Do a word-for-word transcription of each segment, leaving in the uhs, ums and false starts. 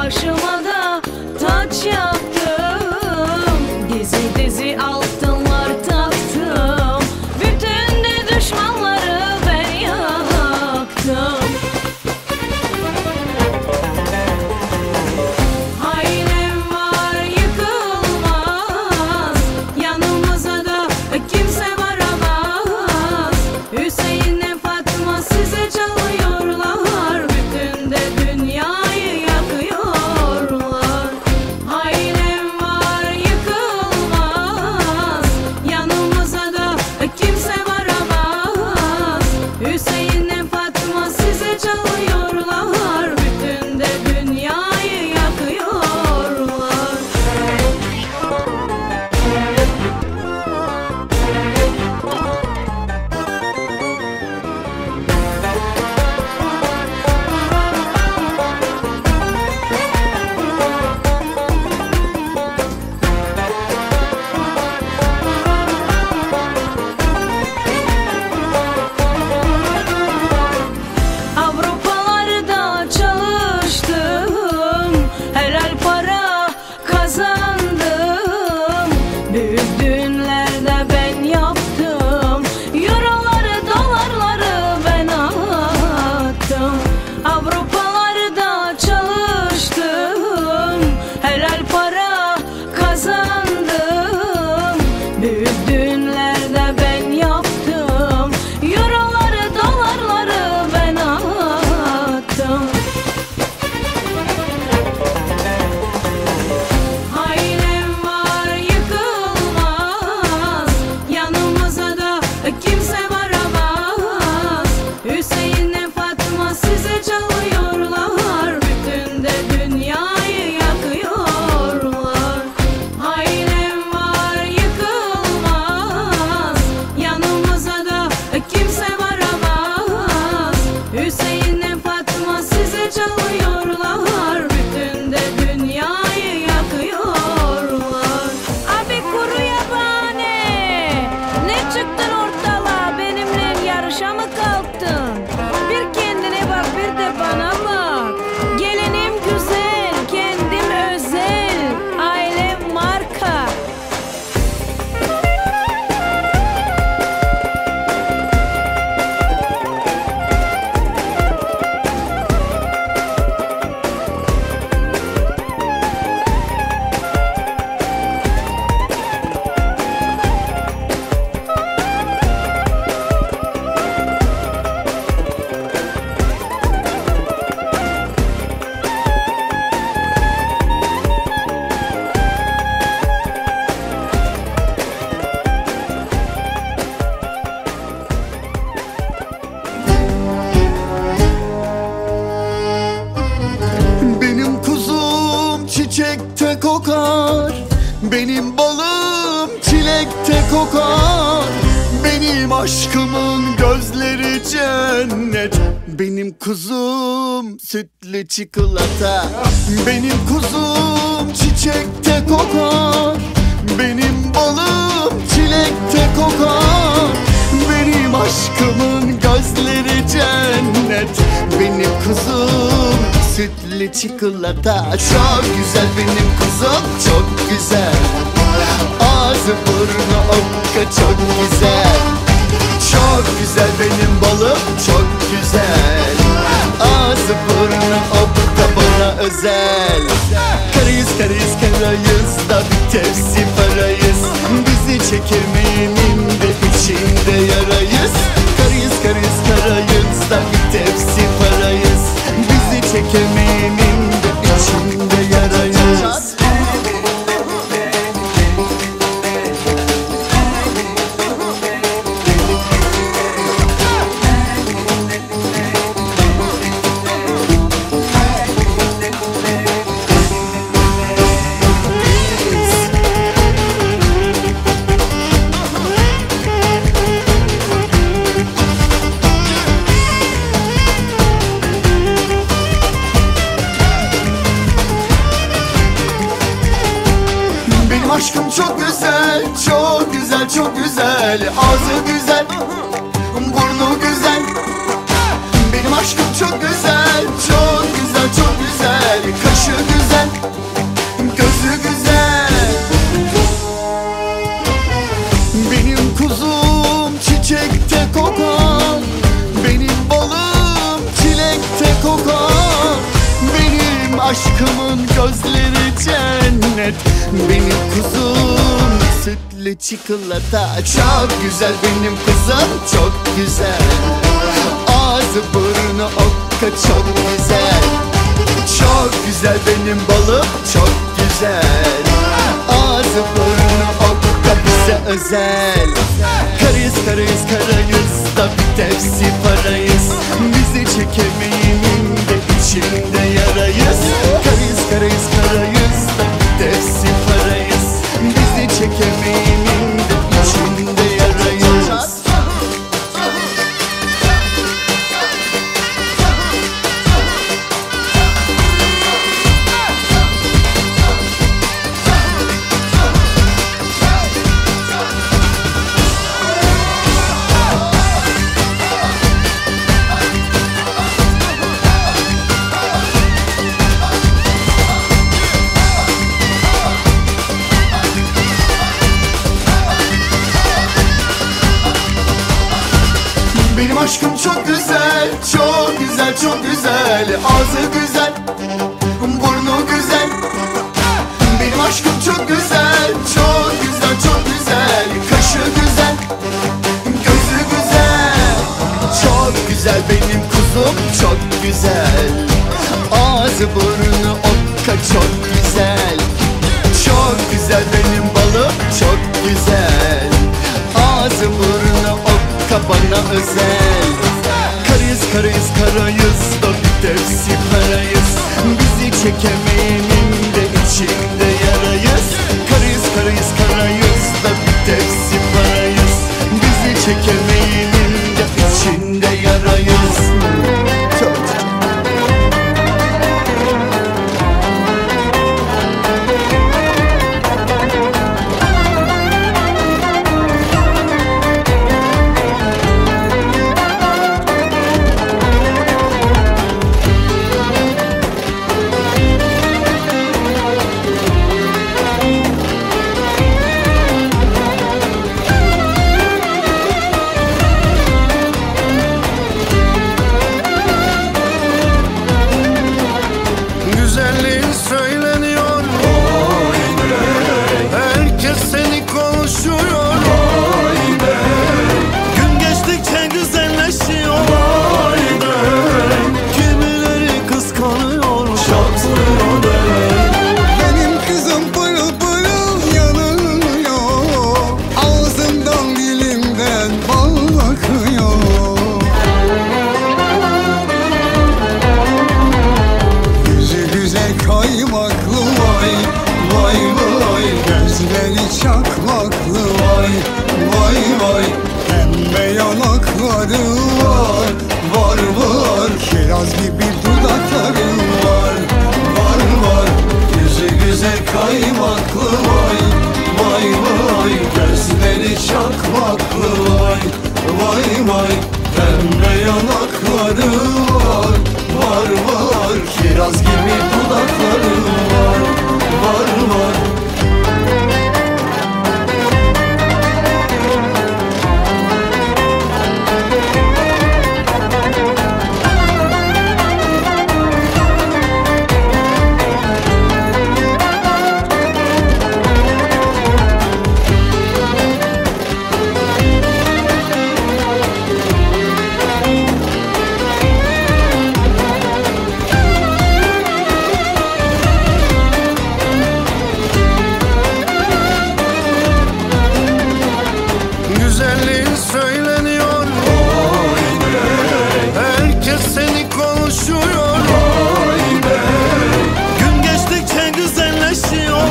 başıma da taç yaptım. Dizi dizi altınlar taktım. Bütün de düşmanları ben yaktım. Ailem var yıkılmaz, yanımıza da kimse varamaz. Hüseyin'le Fatma size çalıyorlar, bütün de dünyayı yakıyorlar. Ailem var yıkılmaz, yanımıza da kimse varamaz. Hüseyin'le Fatma size çalıyorlar, bütün de dünyayı yakıyorlar. Avrupalarda çalıştım, helal para kazandım. Büyük düğünlerde ben yaptım, euroları dolarları ben attım. Avrupalarda çalıştım, helal para kazandım. Büyük düğünlerde ben yaptım, euroları dolarları ben attım. Ailem var yıkılmaz, yanımıza da kimse varamaz. Hüseyin'le Fatma size çalıyorlar, bütün de dünyayı yakıyorlar. Ailem var yıkılmaz, yanımıza da kimse varamaz. Hüseyin'le Fatma size çalıyorlar, bütün de dünyayı yakıyorlar. Abi kuru yabani, ne çıktın ortalığa, benimle yarışa mı kalktın? Bir kendine bak, bir de bana bak. Gelinim güzel, kendim özel, ailem marka. Benim kuzum çiçekte kokar, benim balım çilekte kokar. Benim aşkımın gözleri cennet, benim kuzum sütlü çikolata. Benim kuzum çiçekte kokar, benim balım çilekte kokar. Benim aşkımın gözleri cennet, benim kuzum sütlü çikolata. Çok güzel benim kuzum, çok güzel. Ağzı burnu okka, çok güzel. Çok güzel benim balım, çok güzel. Ağzı burnu okka, bana özel. Karayız karayız karayız da bir tepsi parayız. Bizi çekirmeyenin de içinde yarayız. Karayız karayız karayız da bir tepsi parayız. Bizi çekemeyenin de içinde yarayız. Aşkım çok güzel, çok güzel, çok güzel. Ağzı güzel, burnu güzel. Benim aşkım çok güzel, çok güzel, çok güzel. Kaşı güzel. aşkımın gözleri cennet. Benim kuzum sütlü çikolata. Çok güzel benim kızım, çok güzel. Ağzı burnu okka, çok güzel. Çok güzel benim balım, çok güzel. Ağzı burnu okka, bize özel. Karayız karayız karayız da bir tepsi parayız. Bizi çekemeyinin de içinde yarayız. Karayız karayız karayız da bir tepsi parayız. Bizi çekemeyinin de içinde yarayız. Benim aşkım çok güzel, çok güzel, çok güzel. Ağzı güzel, burnu güzel. Benim aşkım çok güzel, çok güzel, çok güzel. Kaşı güzel, gözü güzel. Çok güzel benim kuzum, çok güzel. Ağzı burnu okka, çok güzel. Çok güzel benim balım, çok güzel. Ağzı burnu okka, bana özel. Karayız karayız karayız da bir tepsi parayız. Bizi çekemeyenin de içinde yarayız. Karayız karayız karayız da bir tepsi parayız. Bizi çekemeyenin de içinde yarayız. Çok söyleniyor, herkes seni konuşuyor. Gün geçtikçe güzelleşiyor. Kimileri kıskanıyor, şansıyor. Benim kızım pırıl pırıl yanıyor. Ağzımdan dilimden bal akıyor. Kaymaklı vay, vay vay. Gözleri çakmaklı vay, vay vay. Pembe yanakları var, var var. Kiraz gibi dudakları var, var var. Yüzü güzel kaymaklı vay, vay vay. Gözleri çakmaklı vay, vay vay. Pembe yanakları var, var var. Kiraz gibi dudakları var, var var. Güzelliğin söyleniyor, herkes seni konuşuyor. Gün geçtikçe güzelleşiyor.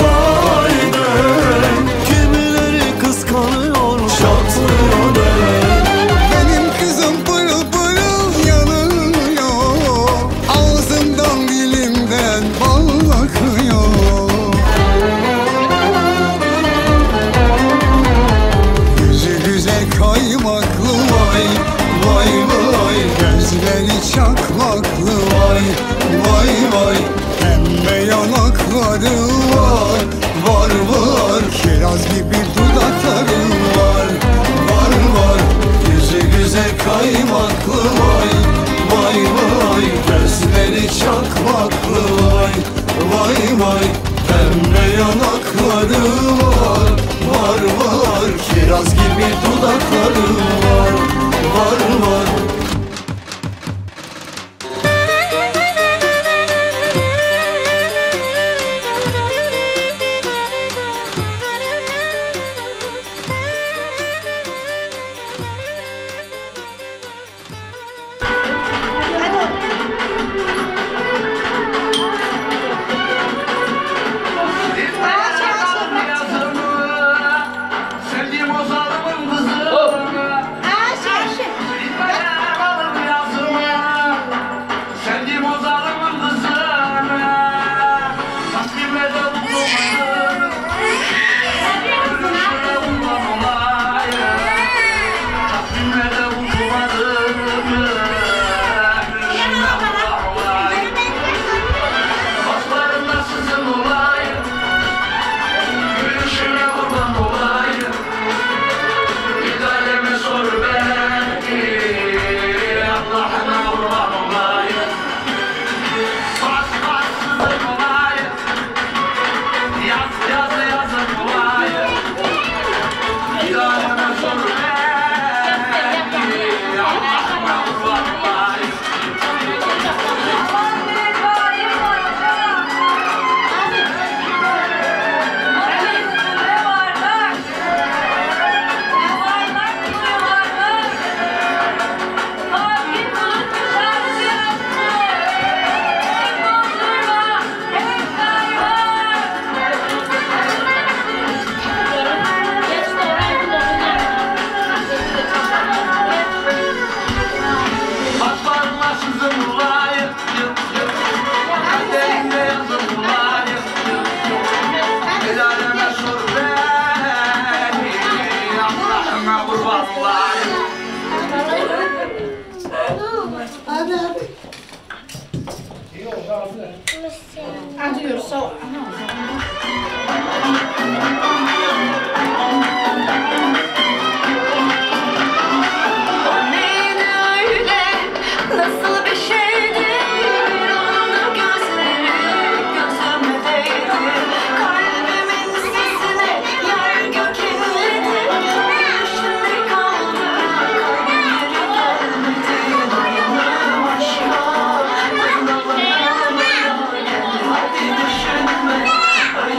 Kimileri kıskanıyor, şansıyor. Benim kızım pırıl pırıl yanıyor. Ağzımdan dilimden bal akıyor. Kaymaklı vay, vay vay. Gözleri çakmaklı vay, vay vay. Pembe yanakları var, var var. Kiraz gibi dudakları var, var var. Yüzü güzel kaymaklı vay, vay vay. Gözleri çakmaklı vay. vay vay vay. Pembe yanakları var var var. Kiraz gibi dudakları var var var. Düşünme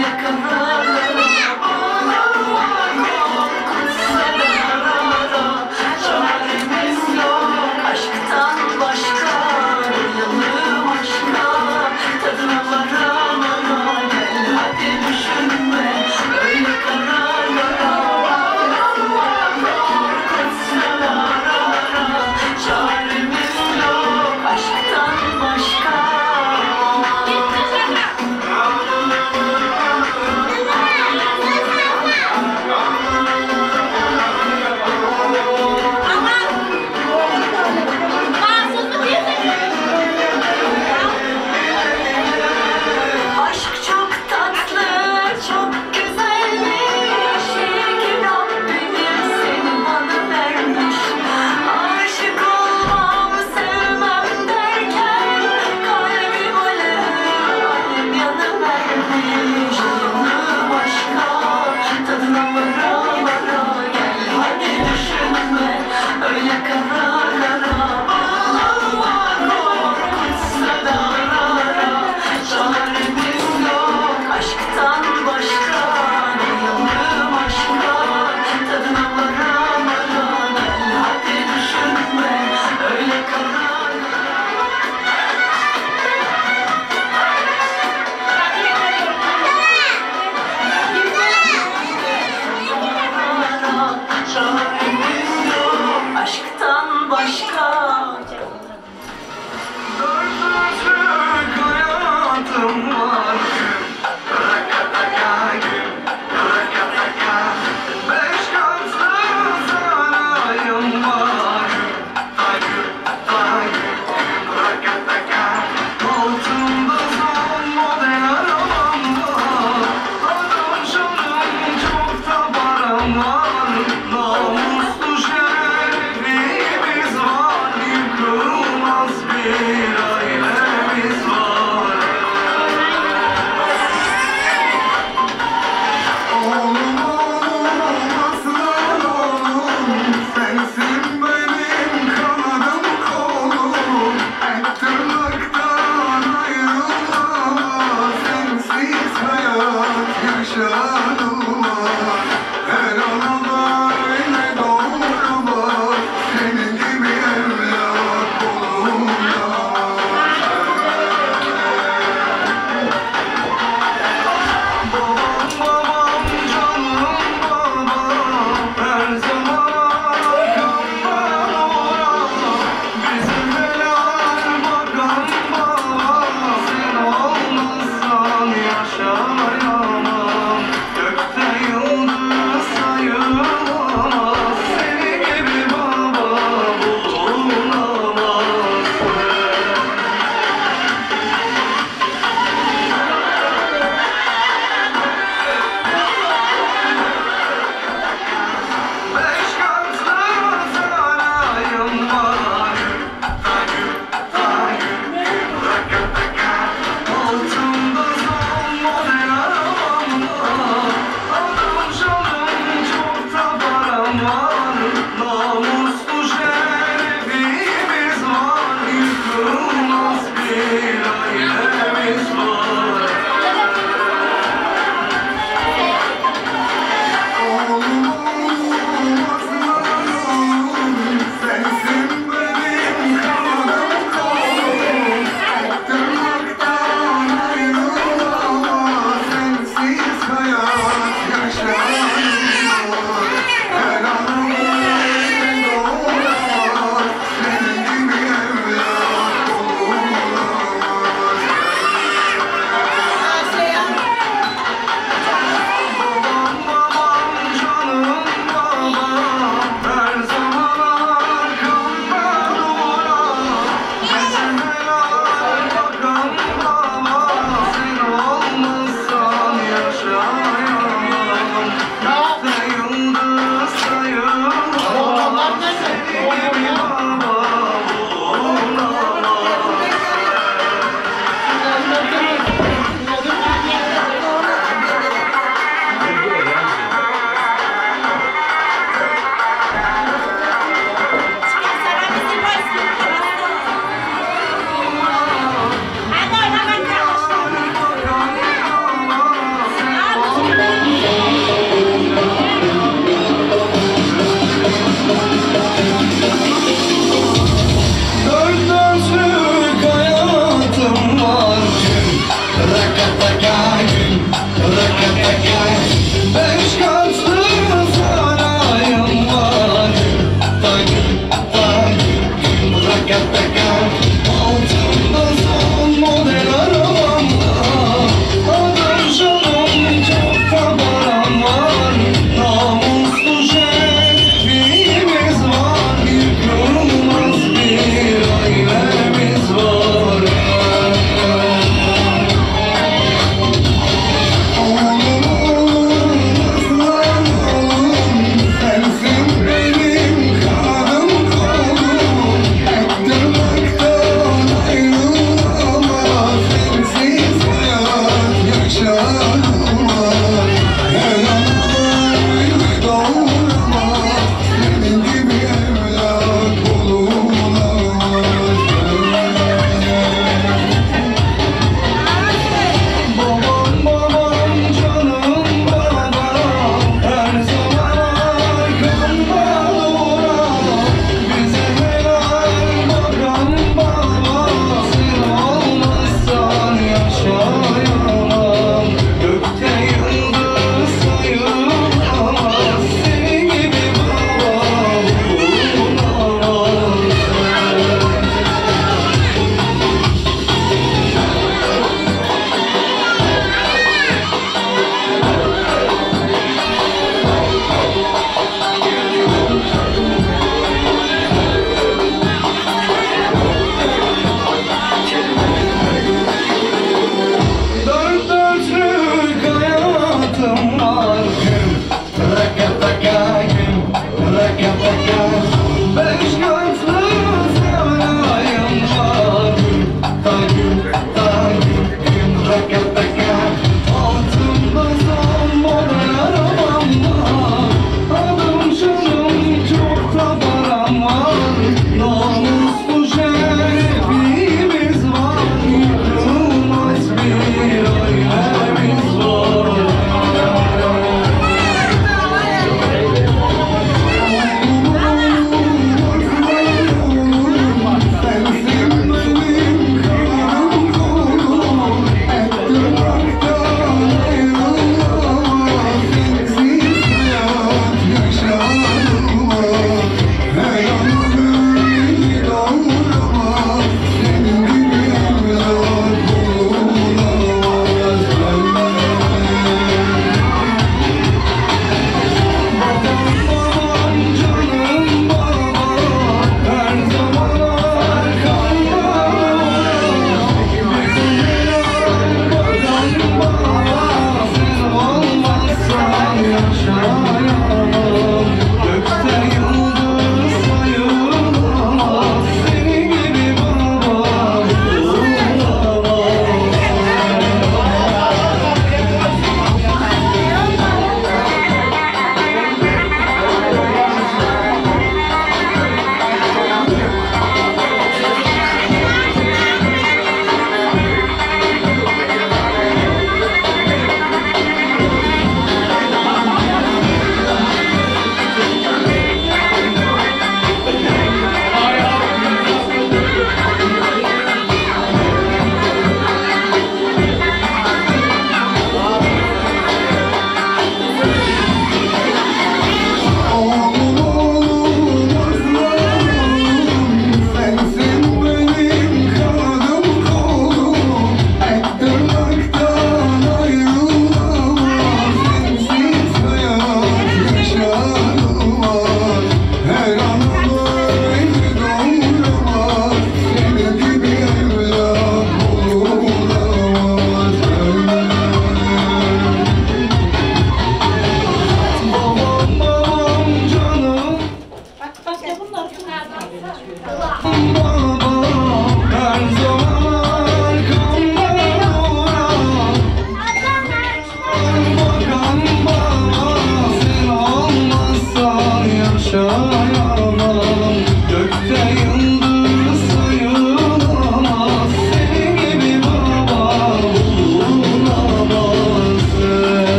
canım var. Her anada öyle doğru var. Senin gibi evlat kolumda. Babam babam canım babam, her zaman arkamdan olan. Bizim helal bakan baba, sen olmazsan yaşayamam.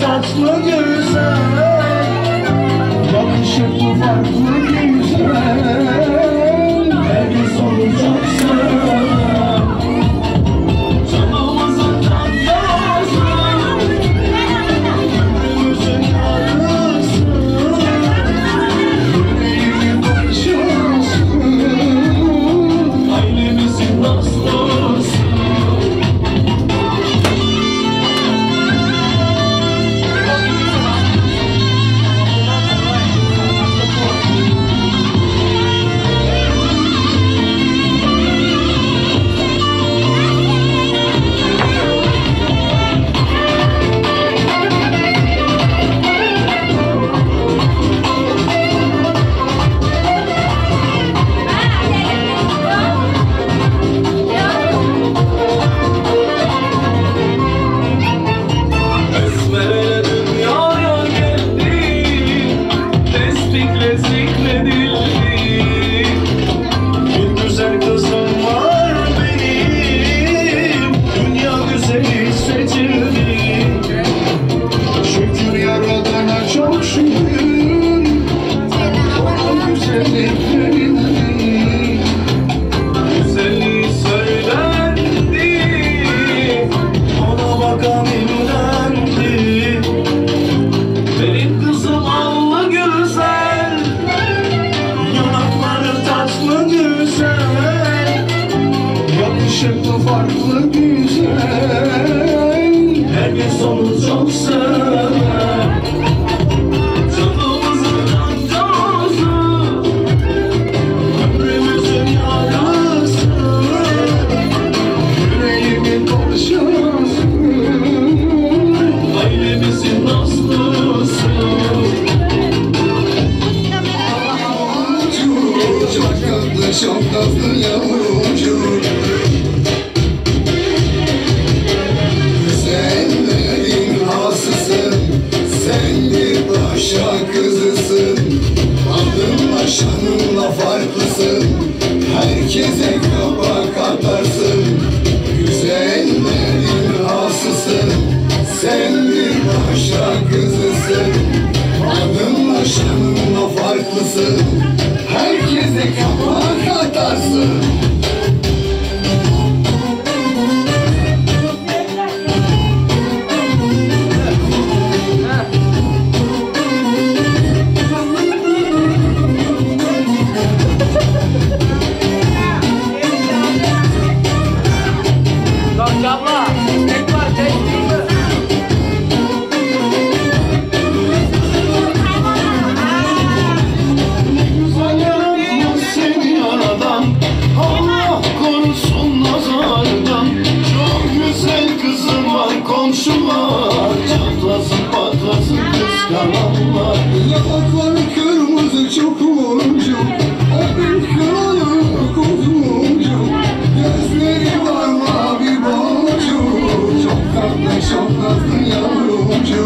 tatlı güzel, yakışıklı farklı güzel, herkes onu çok sever. Canımızın tatlısı, ömrümüzün yarısı, yüreğimin parçası, ailemizin aslısı. Farklı güzel, herkes onu çok sever. Canımızın amcası, ömrümüzün yarısı, yüreğimin parçası, ailemizin aslısı. Çok tatlı, çok tatlı yavrucuğum. Sen bir paşa kızısın, adınla şanınla farklısın, herkese kabak atarsın, güzellerin hasısın. Sen bir paşa kızısın, adınla şanınla farklısın, herkese kabak atarsın. Komşular çatlasın patlasın kıskananlar. Yanakları kırmızı çok vuruncu, o bir kınalı kuzumcu, gözleri var mavi boncuk, çok tatlı çok tatlı yavrucu.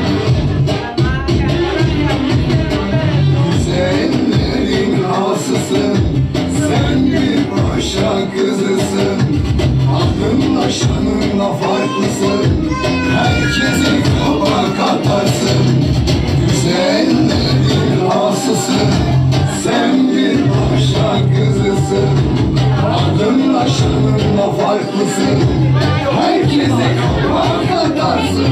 Güzellerin hasısın, sen bir paşa kızısın, adınla şanınla farklısın, herkese kabak atarsın. Güzellerin hasısın, sen bir paşa kızısın, adınla şanınla farklısın, herkese kabak atarsın.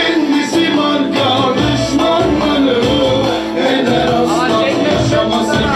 Yaşamasın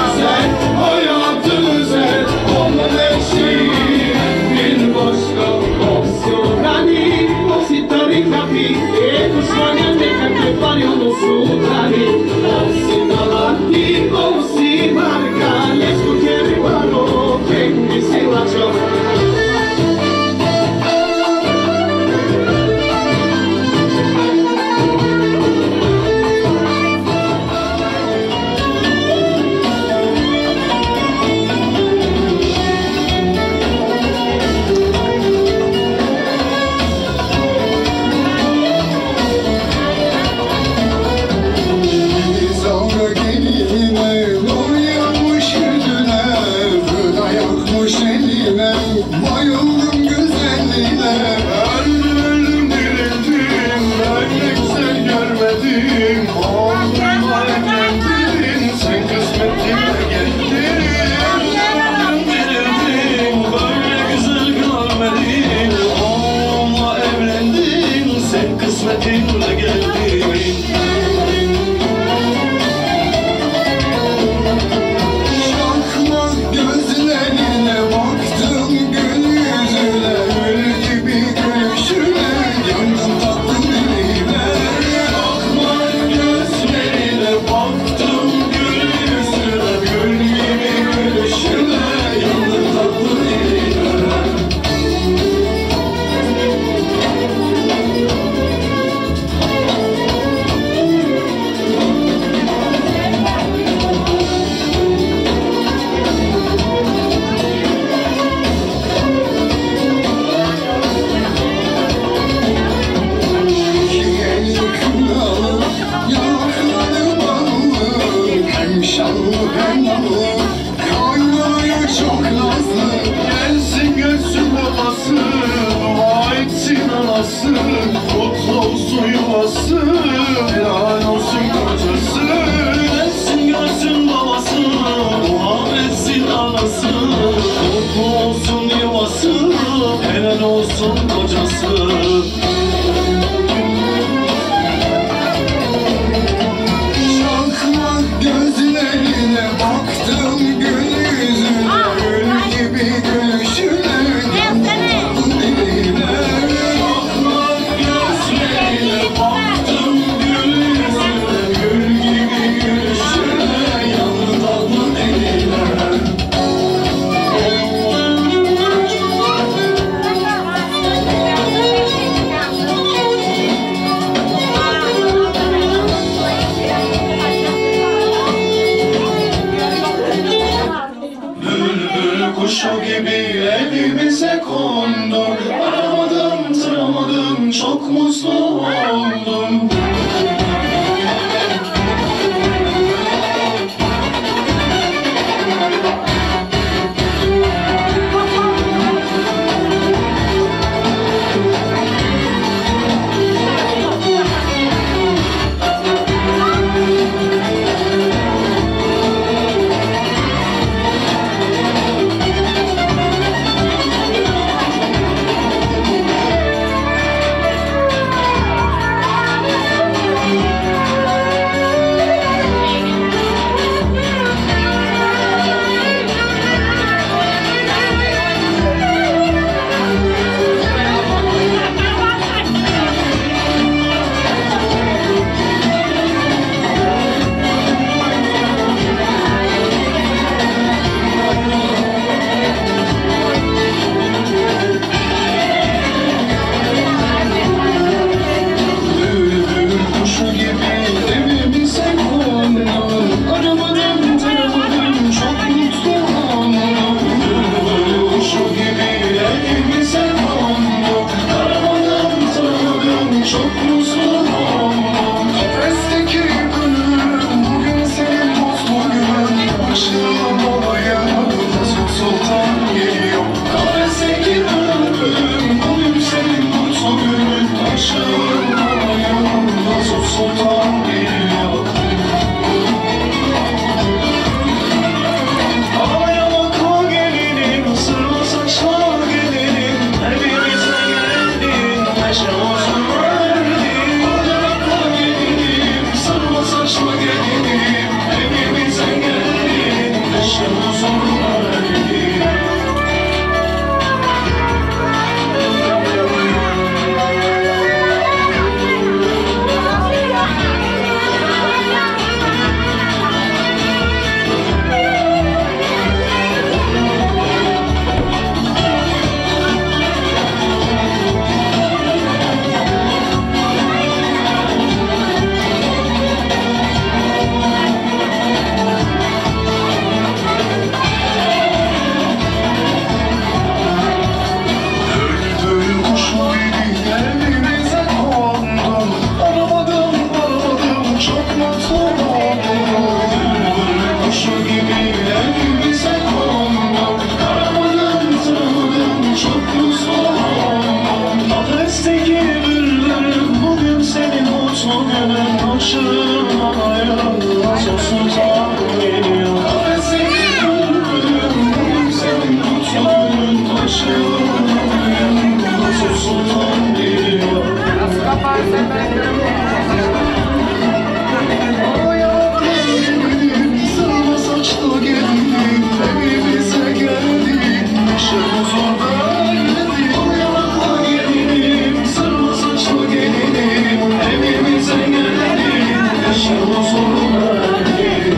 Nasıl sultan geliyor senin mutluluğun taşıyor Nasıl sultan geliyor sarma saçlı gelin evimize geldi yaşımız orada geldi oyalanma gelinim sarma saçlı gelinim evimize geldi yaşımız orada geldi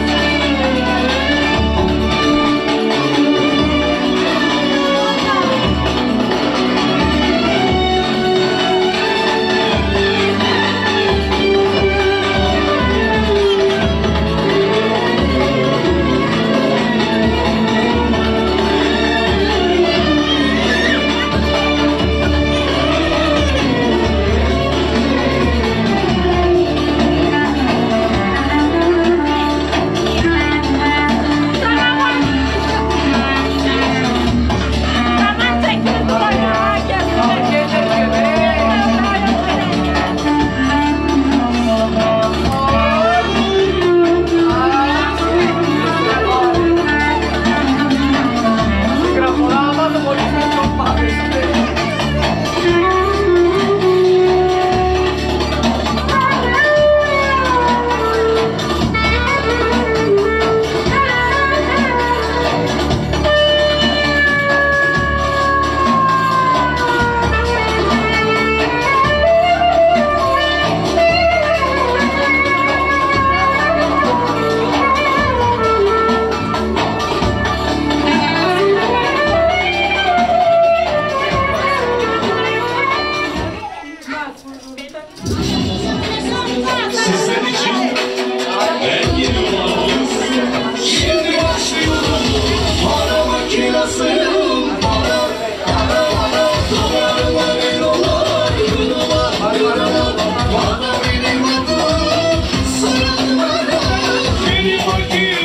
Sizler için ben geliyorum. Şimdi başlıyorum. Para makinasıyım. Para, para, para. Damarıma bir dolar. Yunuma, yunuma. Bana benim adım. Sarıl bana. Benim vakit.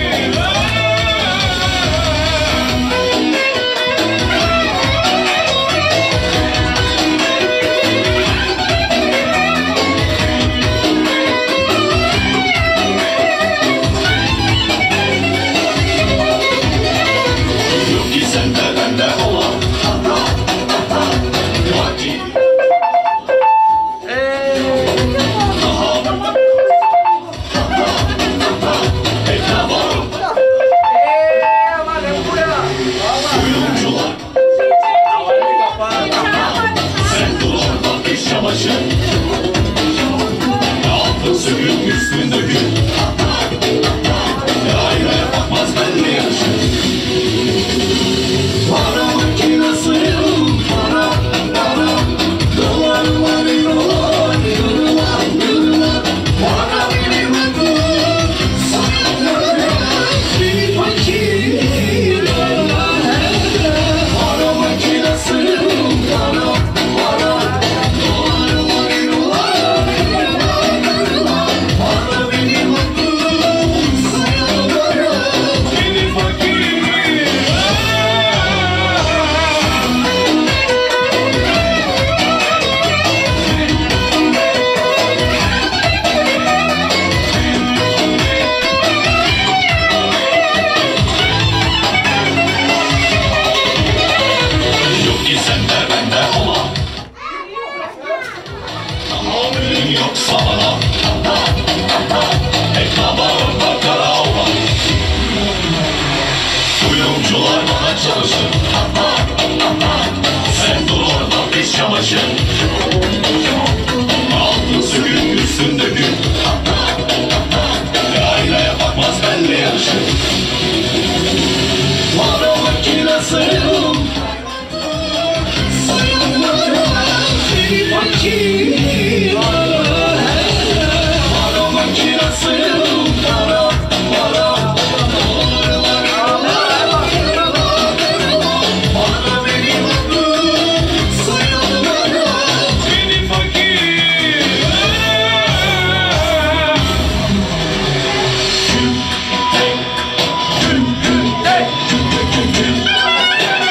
Altın sürgün üstünde gül Aynaya bakmaz benle yarışır Para makinasıyım Para, para Dolarıma bir dolar Yürüler, yürüler Para benim adım Sayılır Benim fakir Para makinasıyım Para, para Dolarıma bir dolar Para benim adım Sayılır Benim fakir Yok ki sende bende olan Tahammülüm yoksa bana Hep damarımda kara olan Kuyumcular bana çalışır Sen dur orada pis çamaşır Altın sürgün üstünde gül Aynaya bakmaz benle yarışır Para makinasıyım Benim fakir Para makinasıyım Para, para Para benim adım Sayılır Benim fakir Gül, hey, gül, gül, hey, gül, gül, gül, gül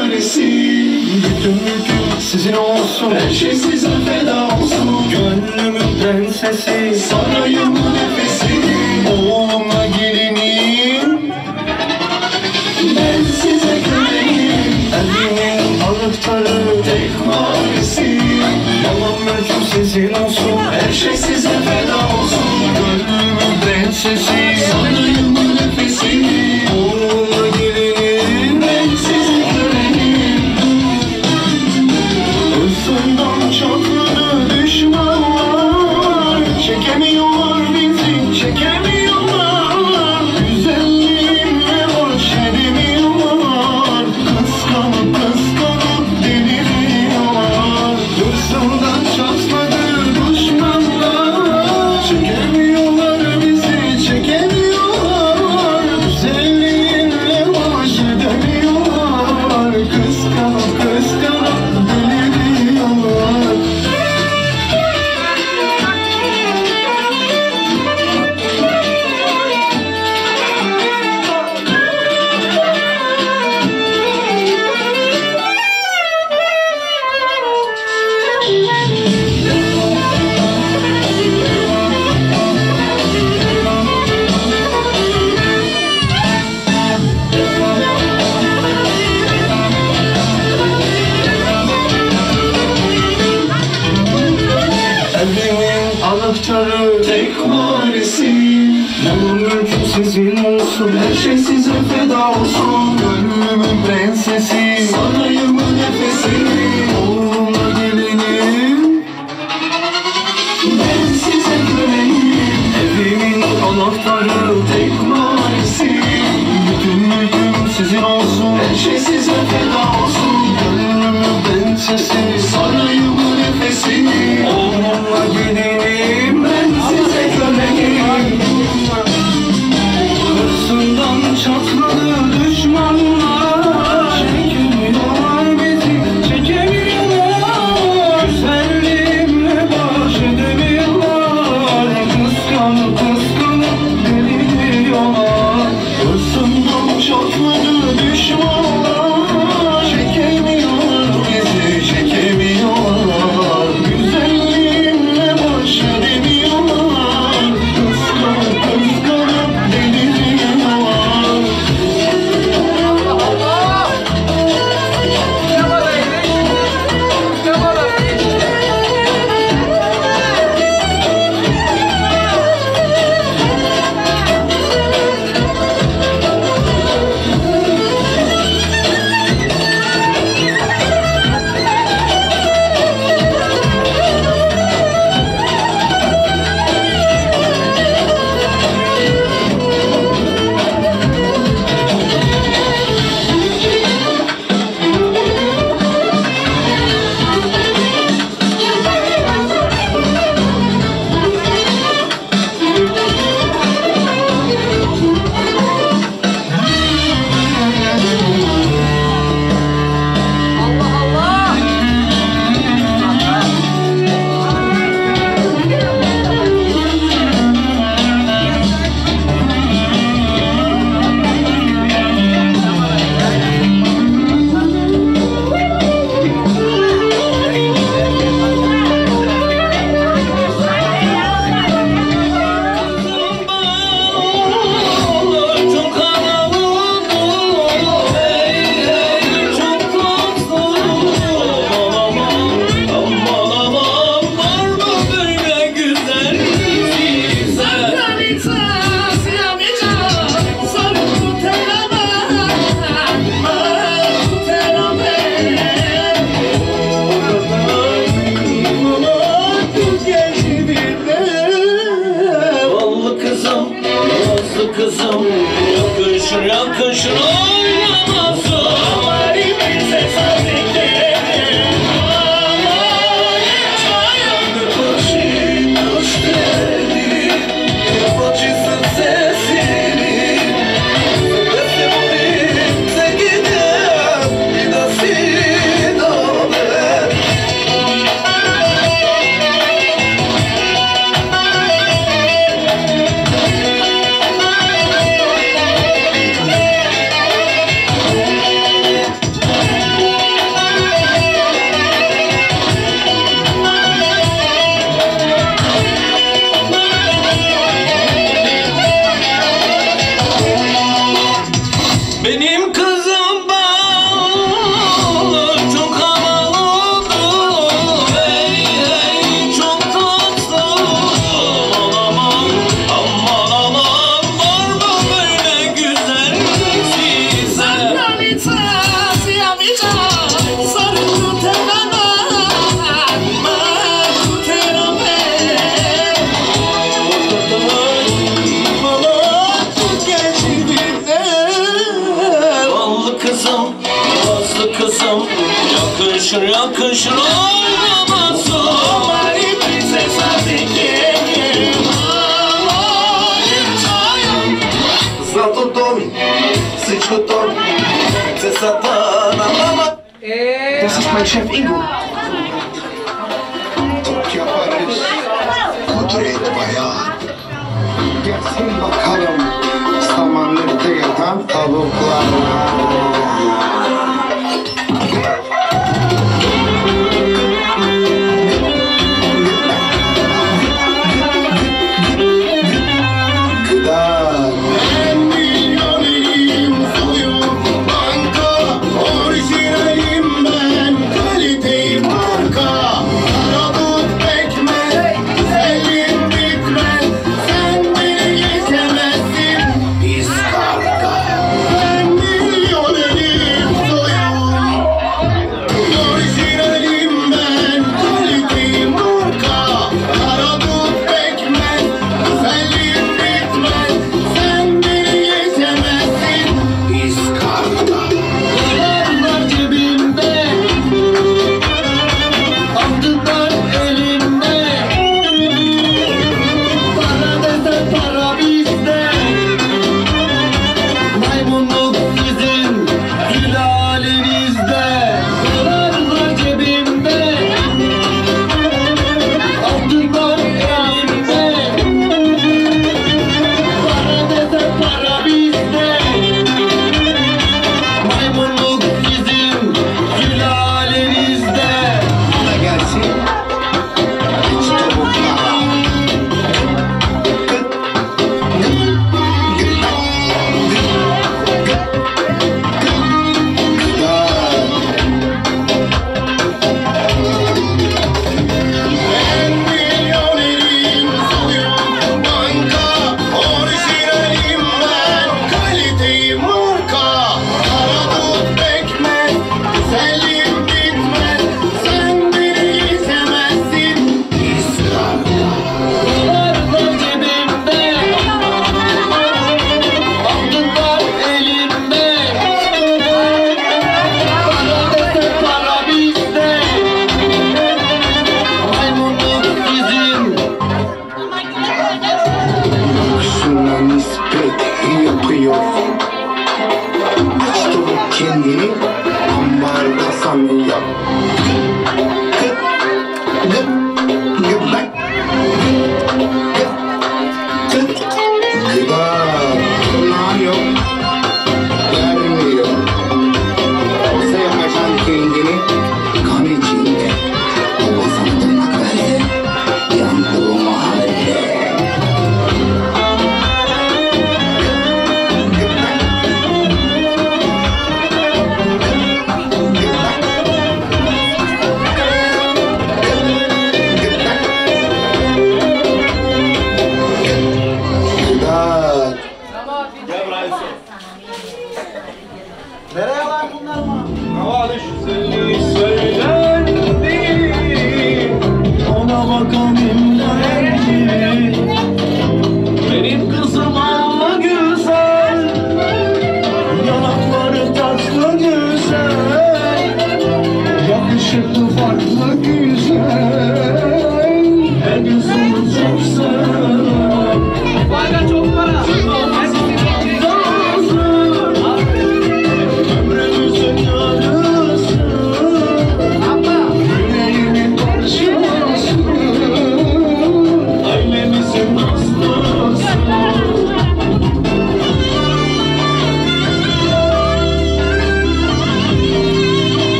marisi. Bütün mülküm sizin olsun, her şey size feda olsun. Gönlümün prensesi, sarayımın nefesi. Oğlumla gelinim, ben size köleyim. Evimin anahtarı, tek marisi. Yalan mülküm sizin olsun, her şey size feda olsun. Gönlümün prensesi, sarayımın nefesi. Oğlumla gelinim, ben size köleyim. Hırsından çatladı düşmanlar, çekemiyorlar bizi, çekemiyorlar. Güzelliğimle baş edemiyorlar, kıskanıp kıskanıp deliriyorlar. Hırsından çatladı düşmanlar, çekemiyorlar bizi, çekemiyorlar. Güzelliğinle baş edemiyorlar, kıskanıp kıskanıp deliriyorlar. Evimin anahtarı, tek marisi. Malım mülküm sizin olsun, her şey size feda olsun. Gönlümün prensesi, sarayımın nefesi. Oğlumla gelinim, ben size köleyim. Evimin anahtarı, tek marisi. Bütün mülküm sizin olsun, her şey size feda olsun. Gönlümün prensesi, sarayımın nefesi. Oğlumla gelinim, ben size köleyim. Hırsından çatladı düşmanlar, çekemiyorlar bizi, çekemiyorlar. Güzelliğimle baş edemiyorlar, kıskanıp kıskanıp deliriyorlar. Hırsından çatladı düşmanlar, çekemiyorlar bizi, çekemiyorlar. Yakışır yakışır oynaması. Amari princesa te quiero. Zlato Tomi, Syczko Tomi, chcę satana mama. Das ist mein Chef Ingo. Çok yaparız, kudret bayağı. Gelsin bakalım, samanlıkta yatan tavuklar.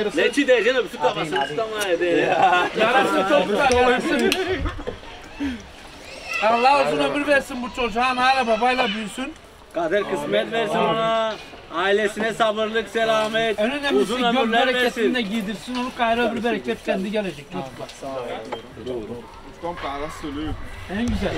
Ne çi diyeceksin? Bütün kafasını tutamaydı. Yarasın çocuklar yarasın. Allah uzun ömür versin bu çocuğa. Hala babayla büyüsün. Kader kısmet versin ona. Ailesine sabırlık, selamet, En önemlisi uzun göl ömürler bereketini de versin. giydirsin. Onu gayrı öbür bereket kendi gelecek. En güzel.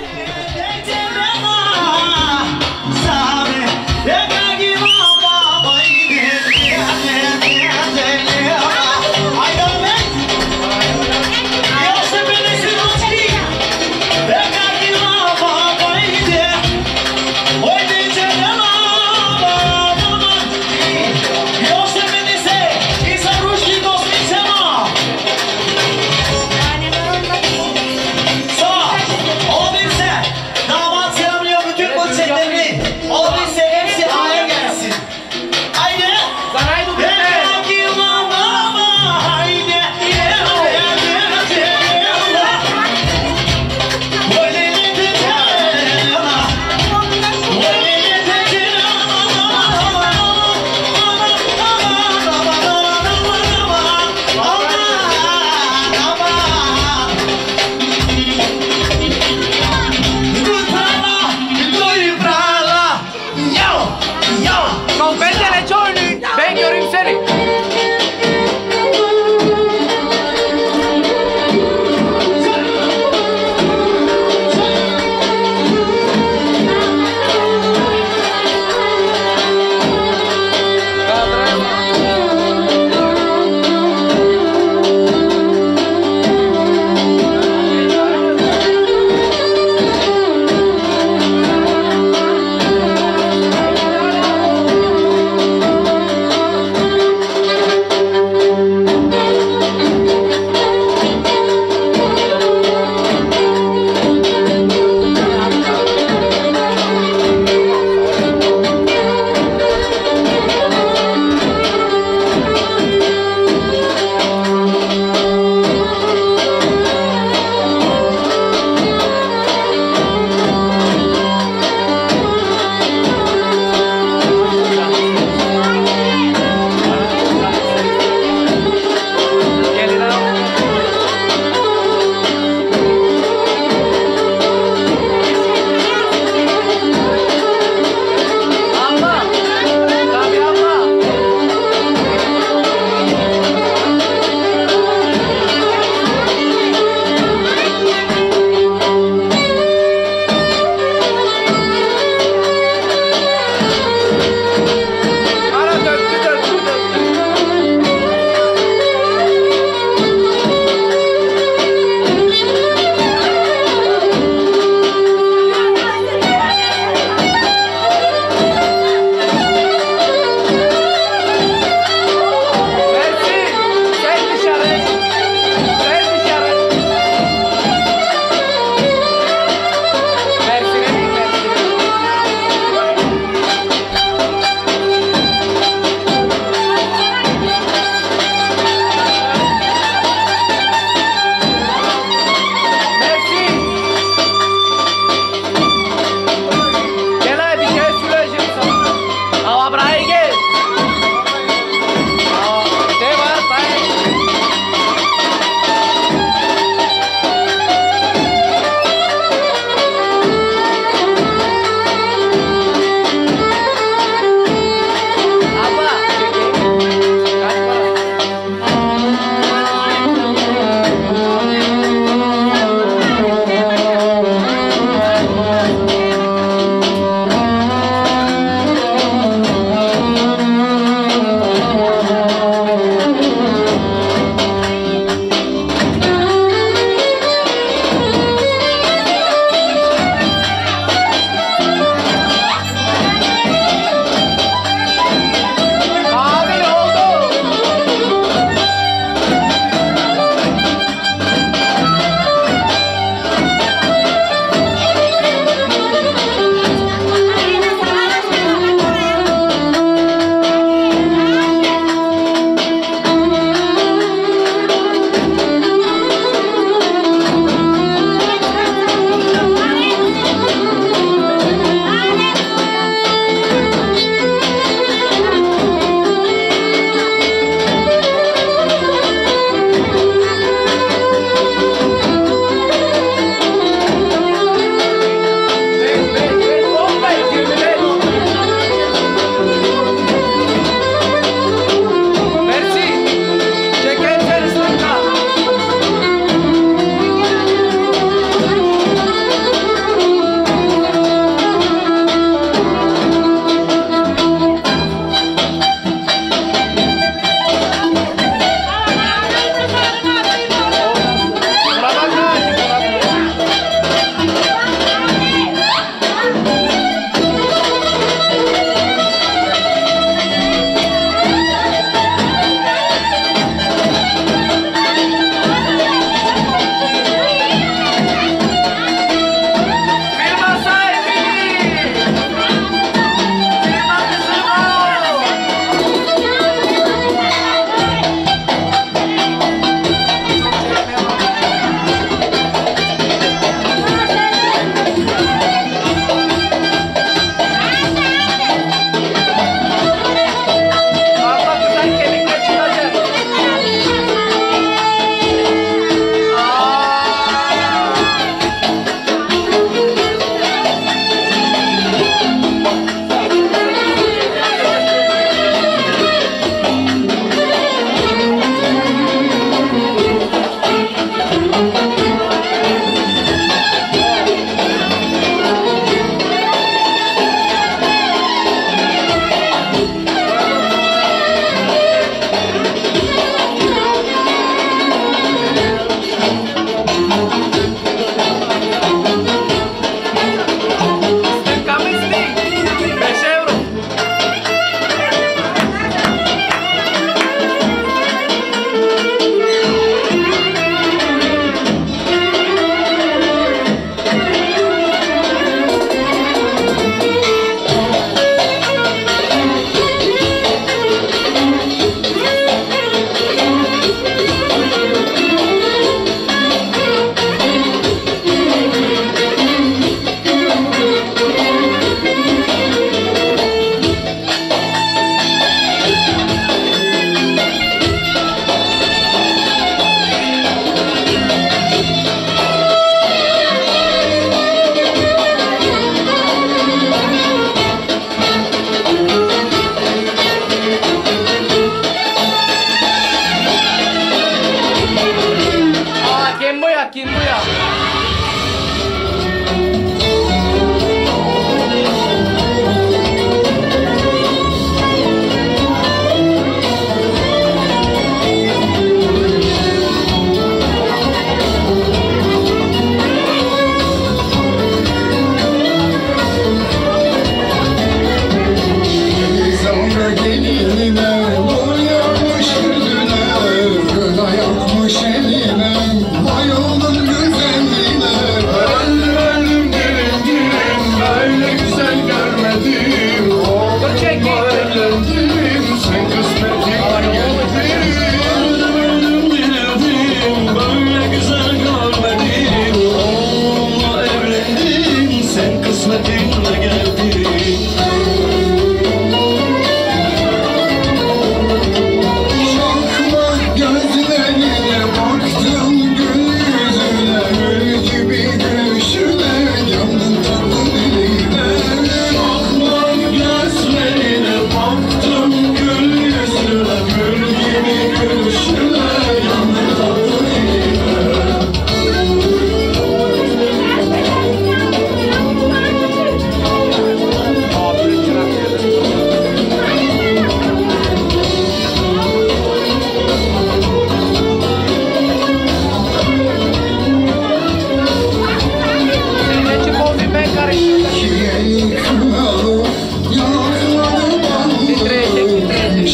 Compete Johnny. Ven, göreyim seni.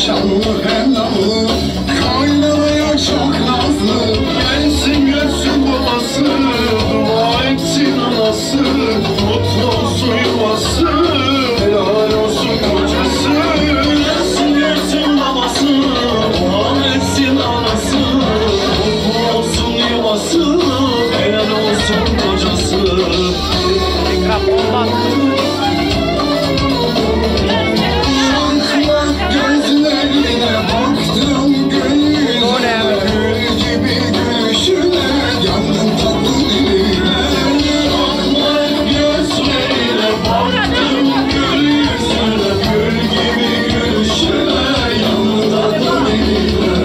şanlı hellamı, kaynanaya çok nazlı. Gelsin gelsin babası, dua etsin anası, mutlu olsun yuvası, helal olsun kocası. Gelsin gelsin babası, dua etsin anası, mutlu olsun yuvası, helal olsun kocası. Mikrofondan. Gözlerine baktım, gönlüne, gül gibi gülüşüne, yandım tatlı diline. Aklıma gözlerine baktım, gül yüzüne, gül gibi gülüşüne, yandım tatlı diline.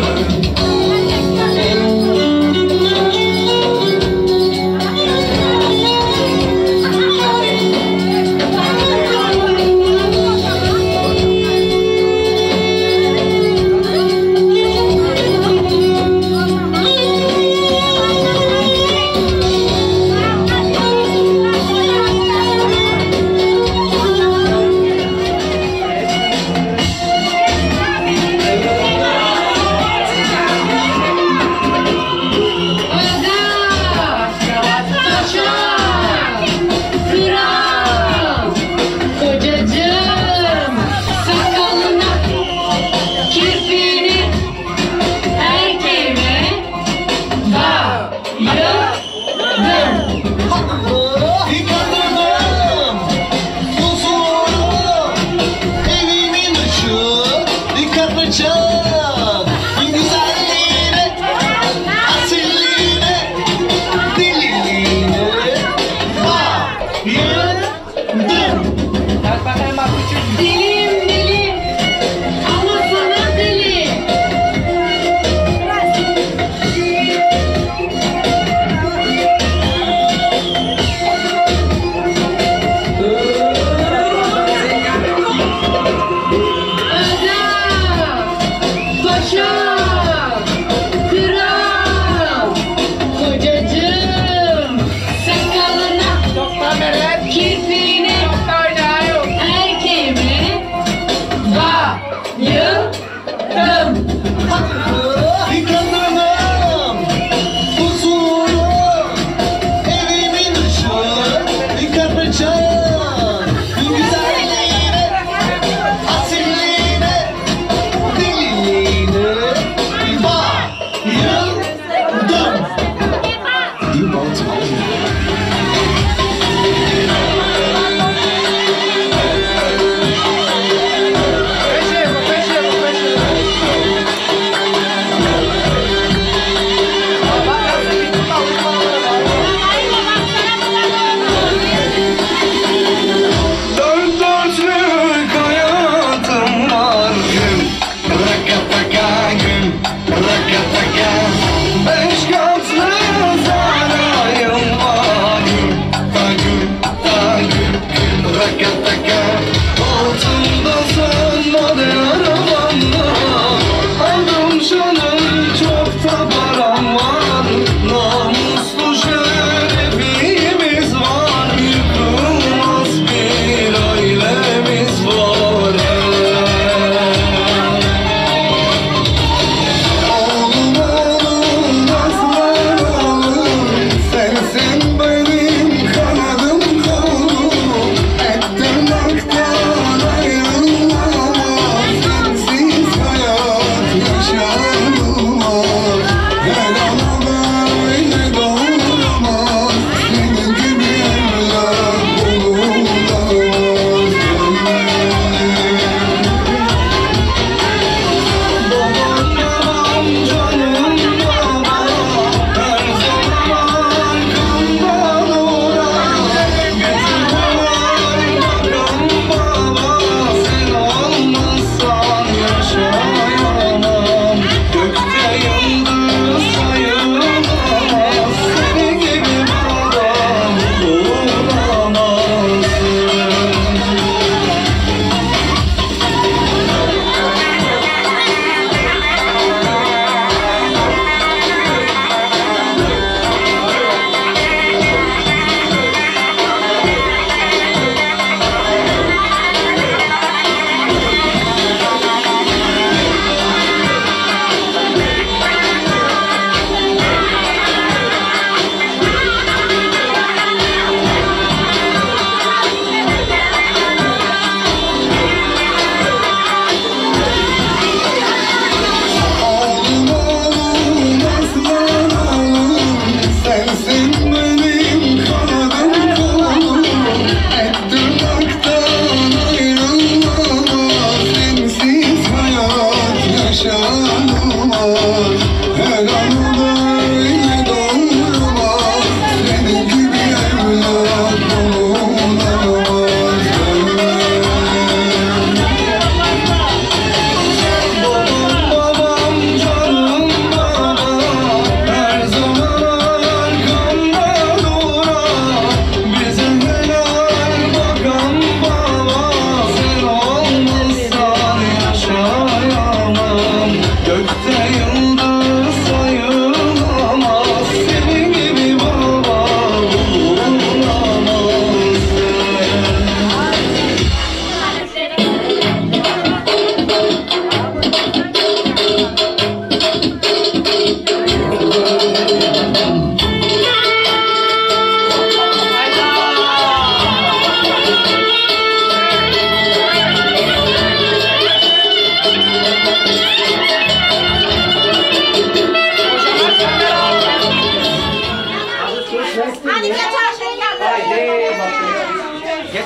Deliyim deli, ama sana deli. Adam, paşam, kral, kocacığım, sakalına, kirpiğine, erkeğime bayıldım. Bir kadınım, huzuru, evimin ışığı, bir kapıcağım, güzelliğine, asilliğine, deliliğine bir bayıldım. Fechemos, fechemos, fechemos.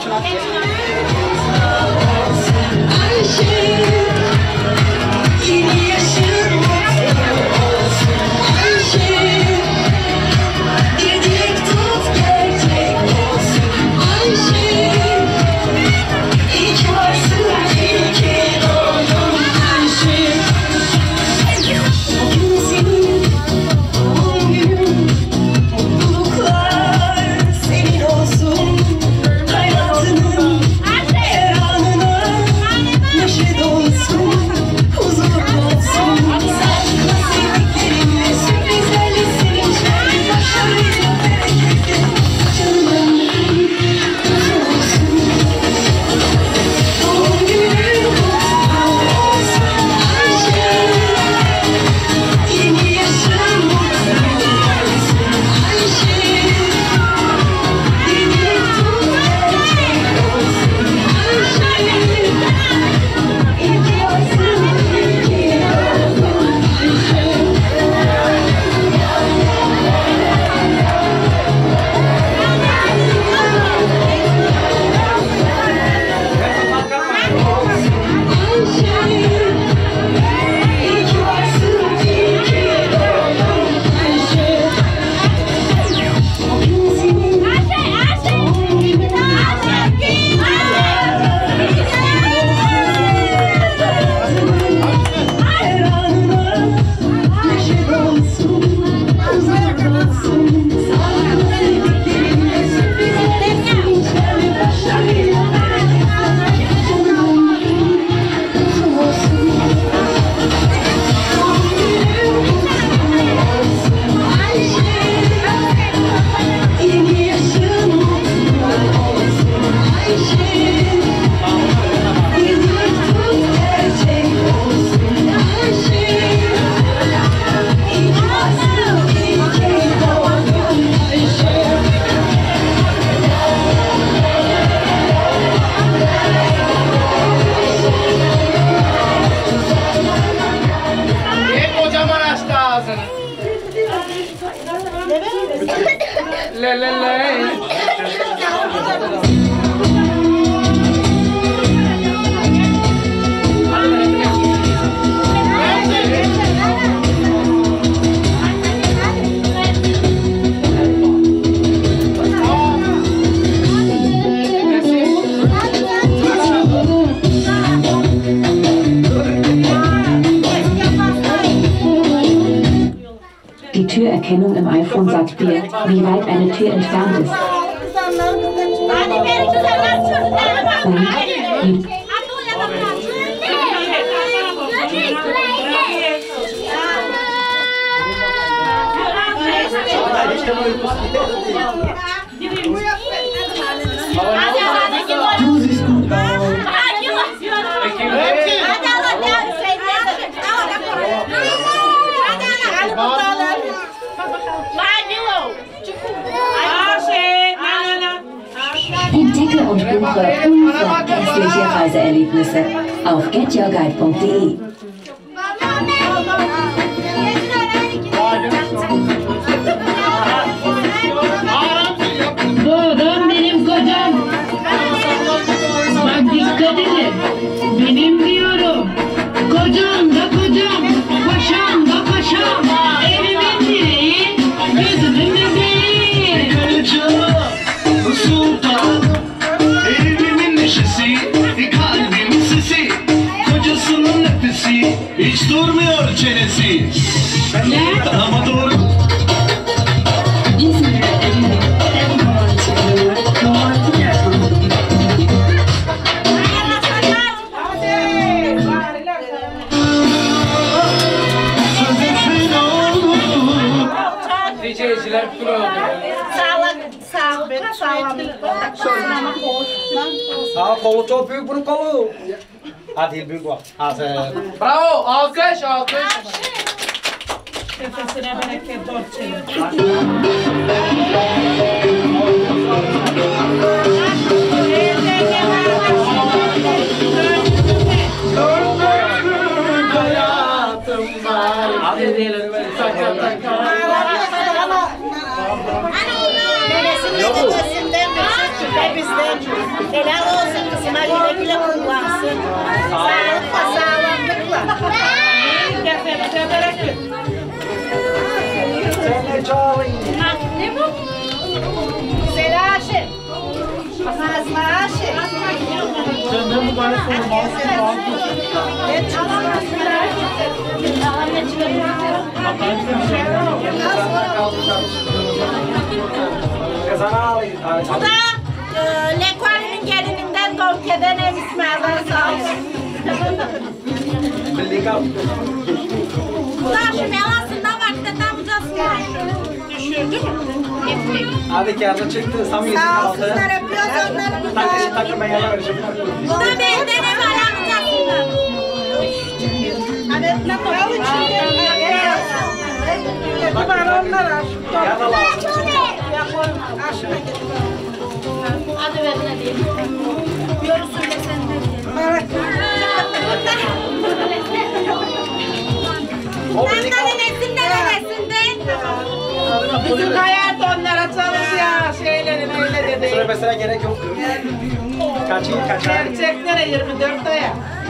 Die Türerkennung im iPhone sagt dir, wie weit eine Tür entfernt ist. Und Du siehst gut aus. entdecke und buche unvergessliche Reiseerlebnisse auf get your guide punkt de. Bu adam benim kocam. Bak dikkat edin. Benim diyorum. Kocam da kocam. Paşam da paşam. Evimin direği. Gözümün bebeği. Sultan, evimin neşesi, kalbimin sesi, kocasının nefesi, hiç durmuyor çenesi. Ama doğru. Diyeceğiler kuru. Sağlık, sağlık, sağlık. Sağ kolu çok büyük, bunun kolu. Hadi il büyük var. Hazır. Bravo, alkış, alkış. Nefesine bereket dört çevir. Hadi diyelim böyle. Neresinde de gözünden bir şey. Ve bizden helal olsun kızıma güle güle kullansın. Sağlıkla, sağlamlıkla. Kesenize bereket. Seni çok iyi. Ne bu? Güzel aşık. Fazla aşık. Senden mübarek olmalısın. Ne çıkıyor? Ne çıkıyor? Kazana alayım. Bu da e, Lekvali'nin gelininden Dolke'den ev İsmail'den sağ olsun. Bildik al. Bu da şu melasından vaktinden amcası düşürdü mü? Hadi kağıdı çıktı. Sam yüzünü Sağ aldı. olsunlar öpüyoruz onları. Takışı takı ben yana vereceğim. Bu da benden ev amcasından. Hadi ne koyalım Hadi bana onlar aç. Yana lazım. Hadi ver ne diyeyim. Yorusun da sen de. Evet. Senden nenesinden nenesinden. Bütün hayat onlara çalışıyor. Şeylerin öyle dedi. Sıra mesela gerek yok. Kaçayım kaçar. Gerçeklere yirmi dört aya.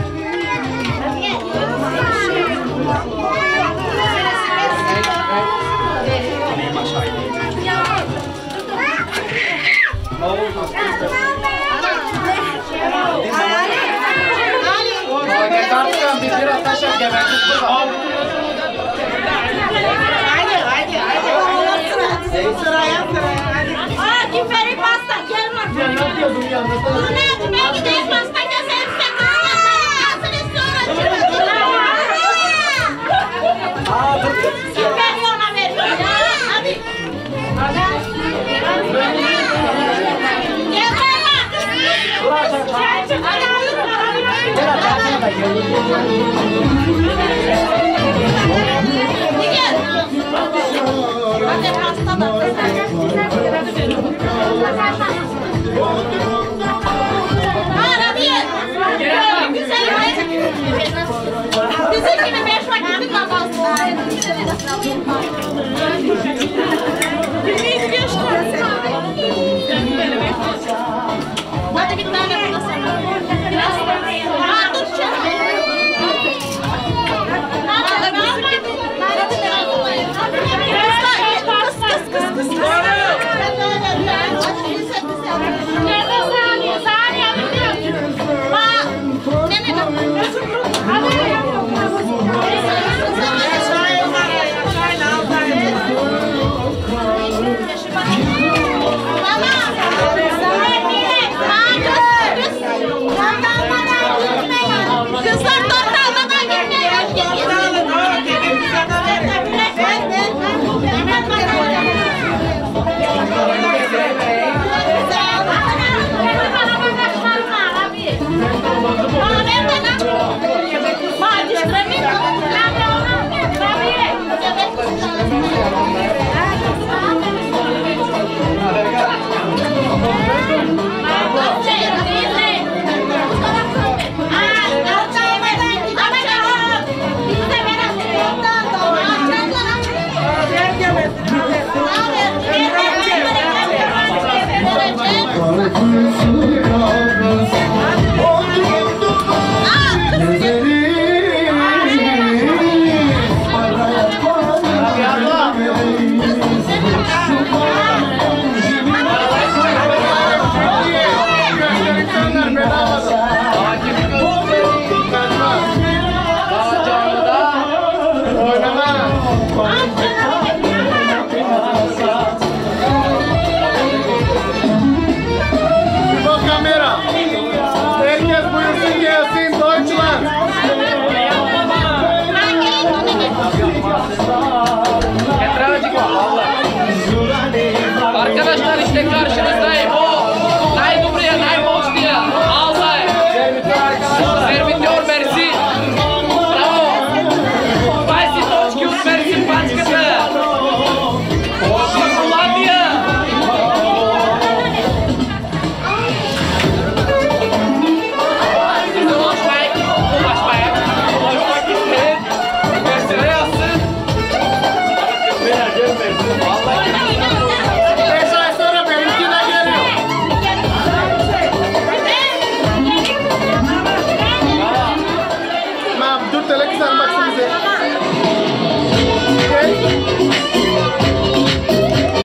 Benim aşağıya. Ne oldu? Tartışalım biz bir ataşalım gebertik burada. Hadi hadi hadi. Sıraya sıraya hadi. Aa kim verir pasta gel bak. Ya ne yapıyordun ya? Bu ne? Ben gideyim pasta keserim sen kalsın sonra. Aa dur dur. Kim veriyor ona veriyor ya. Hadi. Gel bak. Dur aşağı çağır. Hadi alın. Gel aşağıya da gel. Gel. Hadi pasta da. Hadi gel. Güzel. Bizim gibi beş vakit namaz. Biz geçtik. Hadi bir tane burada sana. Biraz daha dur canım. Hadi kız kız kız kız. Nerede saniye? Saniye biliyorum. Bak. Ne ne ne? Hadi. Kızlar